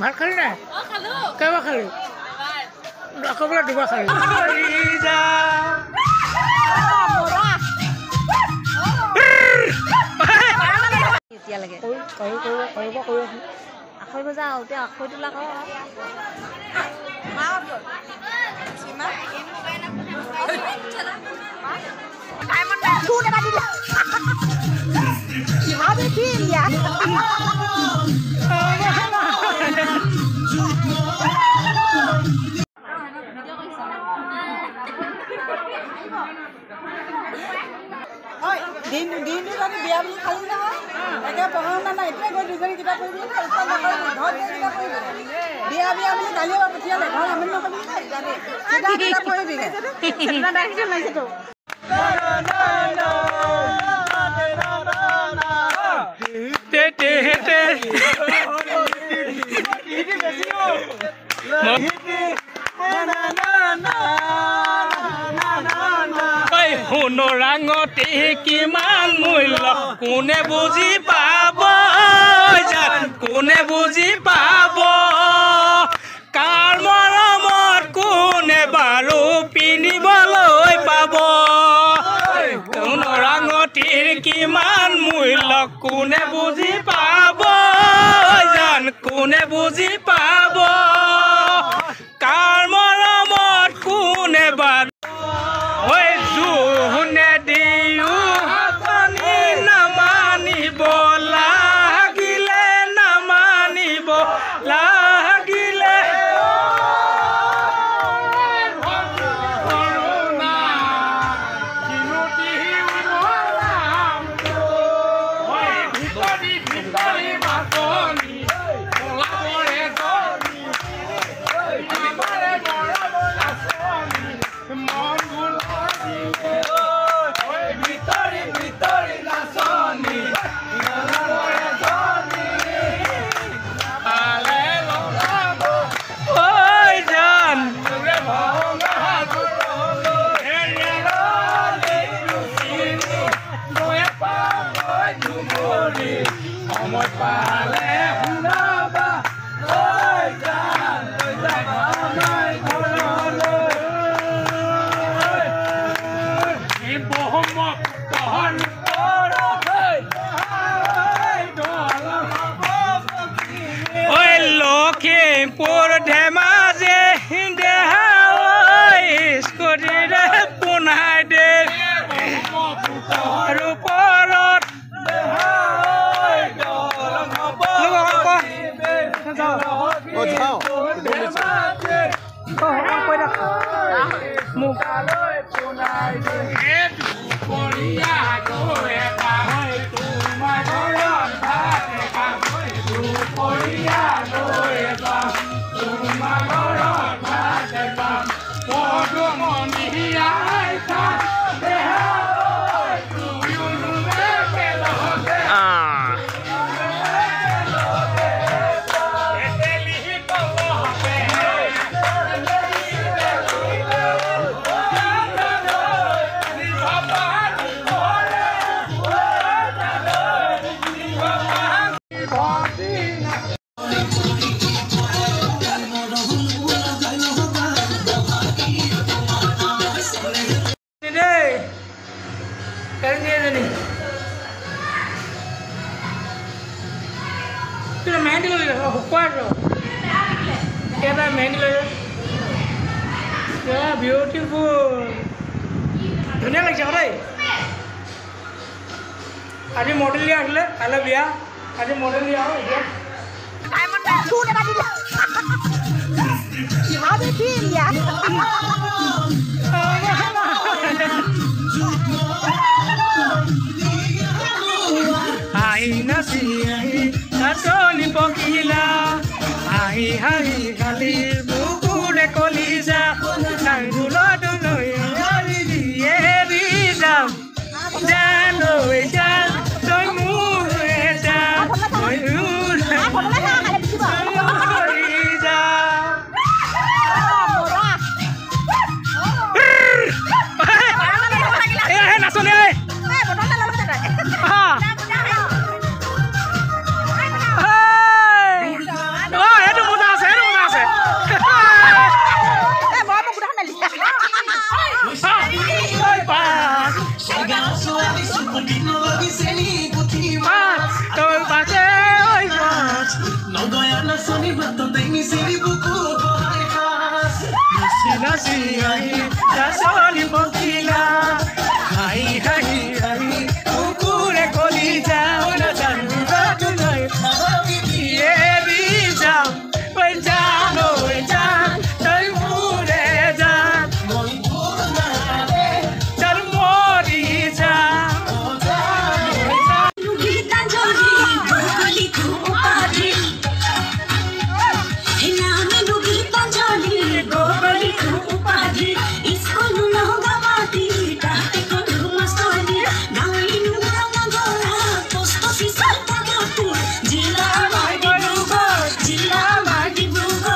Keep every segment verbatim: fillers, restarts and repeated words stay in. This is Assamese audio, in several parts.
ভাত খালি নাই? কেইবাৰ খালি? আকৌ বোলে দুবাৰ খালি। এতিয়ালৈকে আখৈ বজা এতিয়া আখৈ তোলা কৰ দিন দিনটো যদি বিয়া বুলি খালি নহয় একে পঢ়া শুনা নাই এতিয়া গৈ দুজনী কিতাপ পঢ়িবি ঘৰত কিতাপ পঢ়িবি বিয়া বিয়া বুলি গালিও পঠিয়ালে ঘৰ আমি নকবি কিতাপ পঢ়িবি সোণৰাঙতে কিমান মূল্য কোনে বুজি পাব কোনে বুজি পাব কাৰ মৰমত কোনে বাৰু পিন্ধিবলৈ পাব সোণৰাঙতিৰ কিমান মূল্য কোনে বুজি পাব জান কোনে বুজি পাব কাৰ মৰমত কোনে বাৰু লখিমপুৰ ধেমাজি দেহা স্কুটিৰে পোনাই দে আৰু ওপৰত মেহেন্দি লৈ শুকুৱাই মেহেন্দি লৈ বিউটিফুল ধুনীয়া লাগিছে আকৌ দেই আজি মডেল দিয়া আছিলে কাইলৈ বিয়া আজি মডেল দিয়া আৰু এতিয়া Ahi nasi ahi natoni pokila ahi ahi kali buku de kolija nangulo dulu yari diye rizam jano ejan toy mu ejan toy ula kolija eh eh nasone eh ah Nasi ahi, dasani bokila, ahi ahi ahi, ukure kolija, ona janura tunai, ye bijam, wenjam, wenjam, tai mure jam, moi mura re, tar mori jam, Gita jodi, goli ko upadi, hinami nu gita jodi, goli ko upadi, isko nu loga mati, tahte ko mastoni, gawi nu ranga gora, posto si salta gatu, jila madi bugo, jila madi bugo.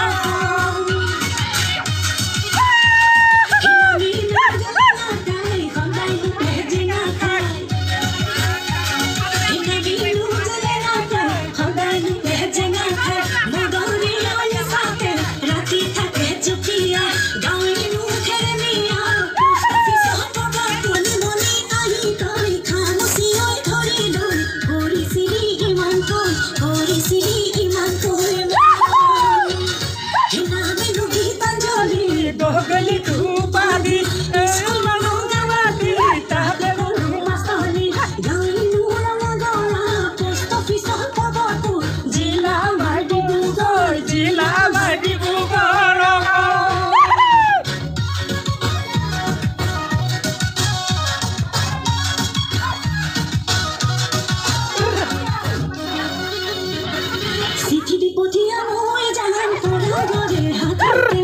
Hinami nu gita dai, kondai nu pejina kai. dohgali kupadi, manu gamati, tahte mastoni, jila madi bugo, jila madi bugo. Siti di potia moe jalan pora gore hatate.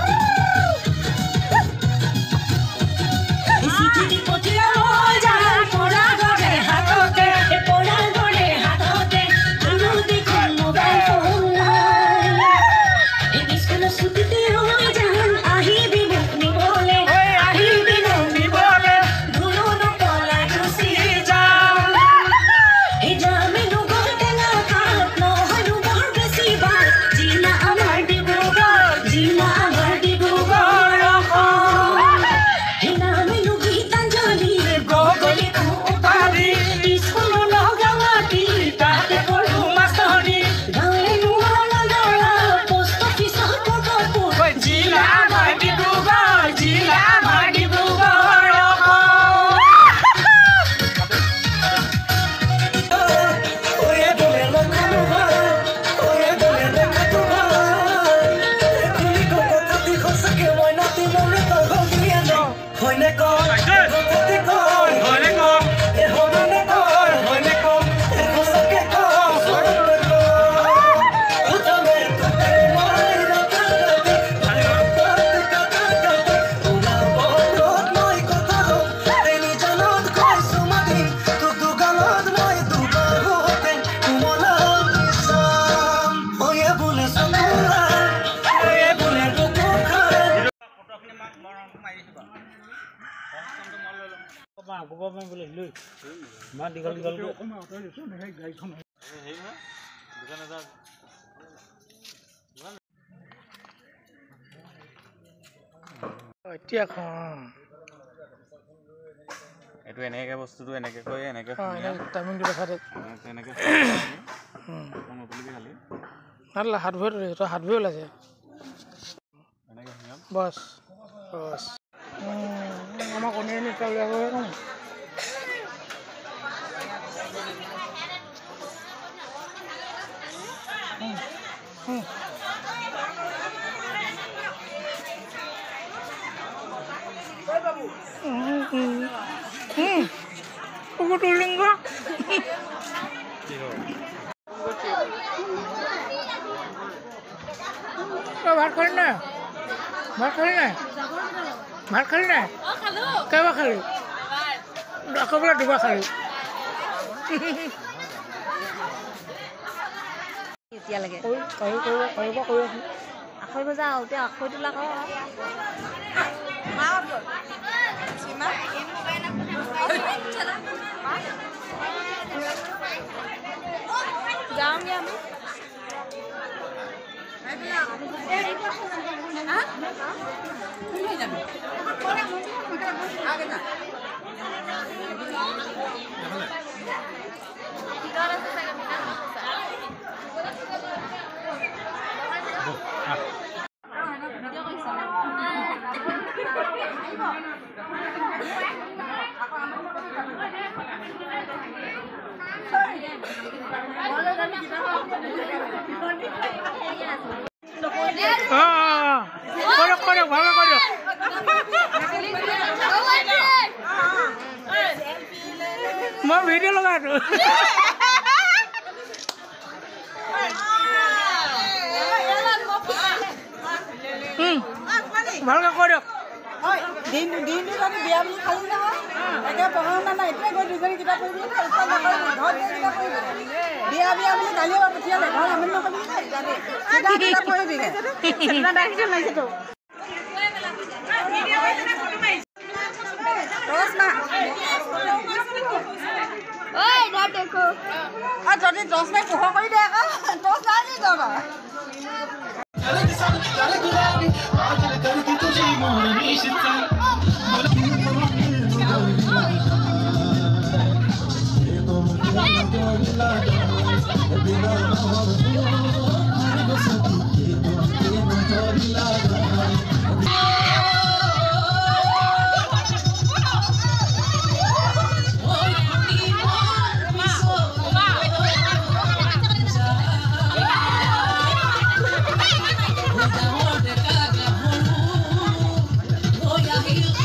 Siti di potia moe jalan pora gore hatate. Pora gore hatate. Anu dekho mobile phone. E iskolo sutite moe jalan ahi binu ni bole. Ahi binu ni bole. Duno no pola kusi jam. E jame no gote na khat no hanu bar besi bar. Jina amar di bugo, jina amar di bugo. E name no gitanjali, Gogoli kupadi, iskolo loga mati, tahte mastoni, gawe nu ala dala, post office kokopo. jila madi bugo, jila madi bugo. এতিয়া এইটো এনেকে বস্তুটো এনেকে কৈ এনেকে টাইমিংটো দেখা দে এনেকে খালি ভাল হাত ভৰি ধৰিছে তই হাত ভৰি ওলাইছে এনেকে বছ বছ আমাৰ কণী আনি এতিয়া উলিয়াব ন লিংগ ভাত খালি নাই ভাত খালি নাই ভাত খালি নাই কেইবাৰ খালি আকৌ বোলে দুবাৰ খালি এতিয়ালৈকে কৰিব কৰিব কৰিব কৰি আছো আখৈ ভজা এতিয়া আখৈ তোলা কৰ যাম আমি আগে না অঁ অঁ কৰক কৰক ভালে কৰক মই ভিডিঅ' লগাইছো ভালকে কৰক হয় দিনটো দিনটো তহঁতি বিয়া বুলি খালি নহয় একে পঢ়া শুনা নাই এতিয়া গৈ দুজনী কিতাপ পঢ়িবি নে উৎপাত নকৰিবি ঘৰত গৈ কিতাপ পঢ়িবি বিয়া বিয়া বুলি কালিয়ে পৰা পঠিয়ালে ঘৰত আমি নকৰিবি নে জানি চিধা কিতাপ পঢ়িবিগে যদি দহ মিনিট পোহৰ কৰি দে আকৌ দহ নাই নি তহঁতৰ Cara de sabe, cara de leve, olha, cara de tudo de mano,